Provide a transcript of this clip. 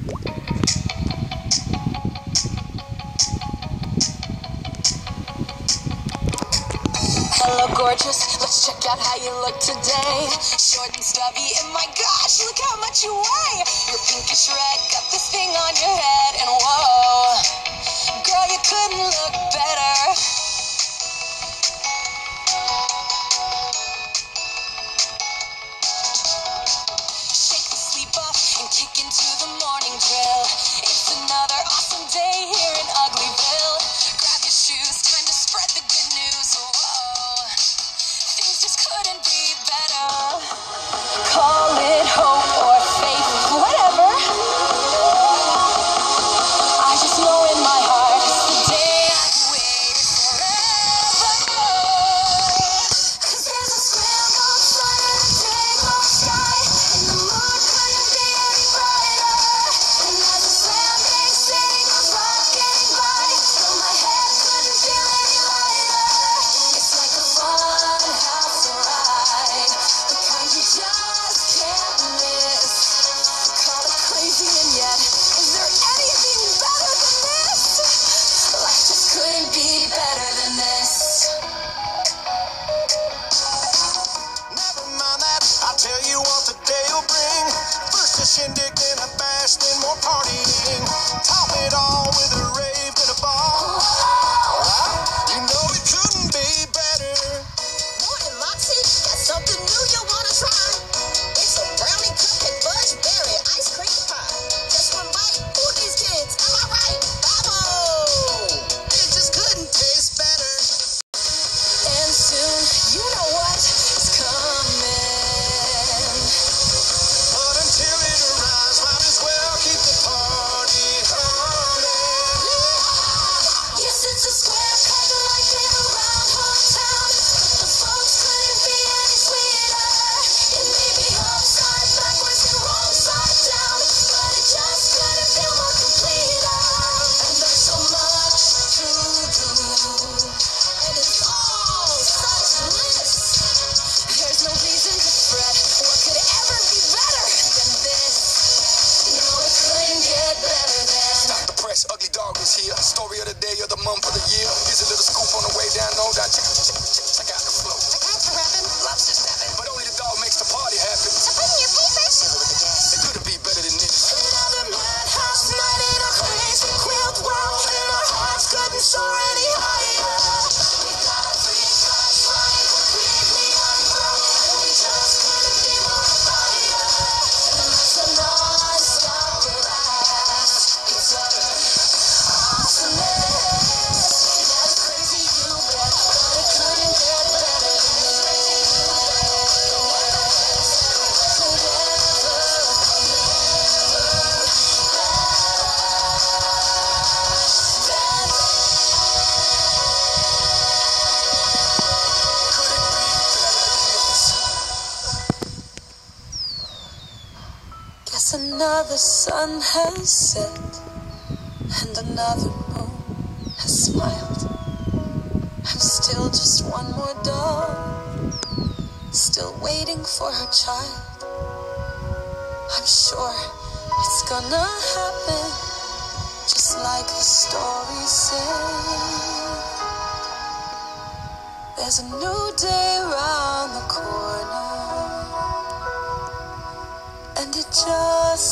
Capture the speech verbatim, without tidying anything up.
Hello gorgeous, let's check out how you look today. Short and stubby, and my gosh, look how much you weigh. You're pinkish red, got this thing on your head, and whoa, girl, you couldn't look better. Shake the sleep off and kick into the morning drill. It's another awesome day here in Ugldolls. Grab your shoes, time to spread the good news. Whoa, things just couldn't be better. Call it hope or faith, whatever. I just know in my heart it's the day I've waited forever. 'Cause there's a square gold sun and a big blue sky, and the moon couldn't be any brighter. And as the slam bang city goes rocking by, no, my head couldn't feel any lighter. It's like a fun house ride, the kind you just can't miss. Call it crazy, and yet, is there anything better than this? Life just couldn't be better than this. Never mind that, I'll tell you what the day will bring. First a shindig, then a bash, then more partying. Top it all with a rave and a ball. Ah, you know it couldn't be better. Morning, Moxie. Got something new you wanna try? It's a brownie cupcake fudge berry ice cream pie. Just one bite, ooh, these kids, am I right? Bravo! It just couldn't taste better. And soon, you know what is coming. But until it arrives, might as well keep the party humming. Yes, it's a square cut like in a round hometown, but the folks couldn't be any sweeter. It may be upside backwards and wrong side down, but it just couldn't feel more complete. And there's so much to do, and it's all such bliss. There's no reason to fret. What could ever be better than this? No, it couldn't get better than. Stop the press, Ugly Dog is here. Story of the day, of the month, of the year. Here's a little scoop on the way down. No, that check, check, check, check out the flow. The cats are rapping, lobster snapping. But only the dog makes the party happen. So put in your papers. Silver with the gas. It couldn't be better than this. Another madhouse night in a crazy quilt world, and our hearts couldn't soar any higher. We got a free flash flying completely unbroke, and we just couldn't be more fire. And that's a non-stop blast. It's utter awesomeness. That's crazy, you bet, but it couldn't get better than this. Could Guess another sun has set, and another moon has smiled. I'm still just one more dog, still waiting for her child. I'm sure it's gonna happen, just like the story said. There's a new day round the corner, and it just